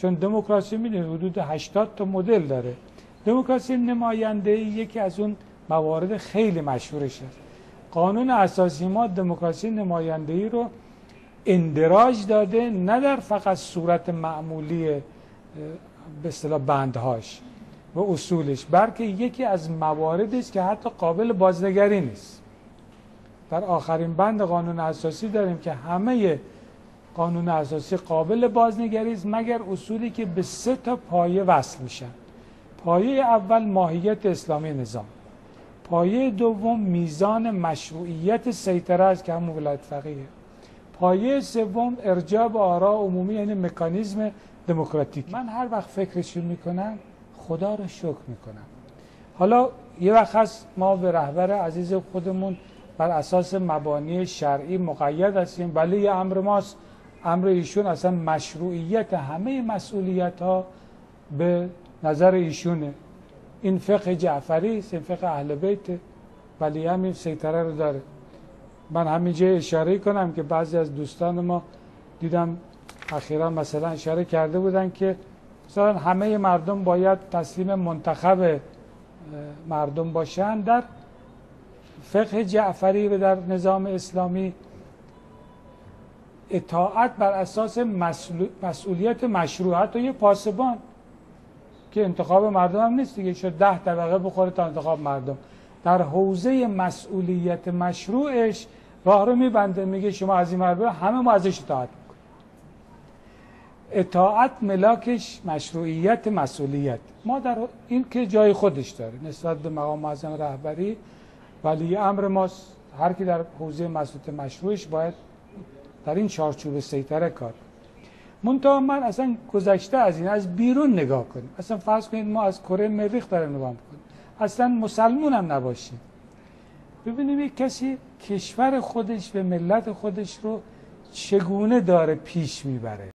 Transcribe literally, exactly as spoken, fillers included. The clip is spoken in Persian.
چون دموکراسی میدونید حدود هشتاد تا مدل داره. دموکراسی نمایندگی یکی از اون موارد خیلی مشهورش است. قانون اساسی ما دموکراسی نمایندگی رو اندراج داده، نه در فقط صورت معمولی به اصطلاح بندهاش و اصولش، بلکه یکی از مواردی است که حتی قابل بازنگری نیست. در آخرین بند قانون اساسی داریم که همه قانون اساسی قابل بازنگری است مگر اصولی که به سه تا پایه وصل میشن. پایه اول ماهیت اسلامی نظام، پایه دوم میزان مشروعیت سیطره است که همون ولایت فقیه، پایه سوم ارجاع به آراء عمومی یعنی مکانیزم دموکراتیک. من هر وقت فکرشون میکنم خدا رو شکر میکنم. حالا یه وقت هست ما به رهبر عزیز خودمون بر اساس مبانی شرعی مقید هستیم، ولی یه امر ماست، امر ایشون اصلا مشروعیت همه مسئولیت ها به نظر ایشونه. این فقه جعفری است، این فقه اهل بیت، ولی همین سیطره رو داره. من همینجا اشاره کنم که بعضی از دوستان ما دیدم اخیرا مثلا اشاره کرده بودن که مثلا همه مردم باید تسلیم منتخب مردم باشن. در فقه جعفری و در نظام اسلامی اطاعت بر اساس مسئولیت مشروع، حتی یه پاسبان که انتخاب مردم هم نیست دیگه، شد ده طبقه بخوره تا انتخاب مردم، در حوزه مسئولیت مشروعش راه رو میبنده، میگه شما از این مربوط همه ما ازش اطاعت میکنیم. اطاعت ملاکش مشروعیت مسئولیت. ما در این که جای خودش داره نسبت به مقام معظم رهبری، ولی امر ماست هر کی در حوزه مسئولیت مشروعش باید در این چارچوب سیطره کار. منتها من اصلا گذشته از این از بیرون نگاه کنیم، اصلا فرض کنید ما از کره مریخ داریم نگاه کنیم، اصلا مسلمون هم نباشیم، ببینیم یک کسی کشور خودش و ملت خودش رو چگونه داره پیش میبره.